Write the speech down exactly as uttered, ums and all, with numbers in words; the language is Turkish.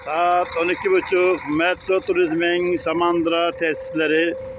Saat on iki buçuk Metro Turizm'in Samandıra tesisleri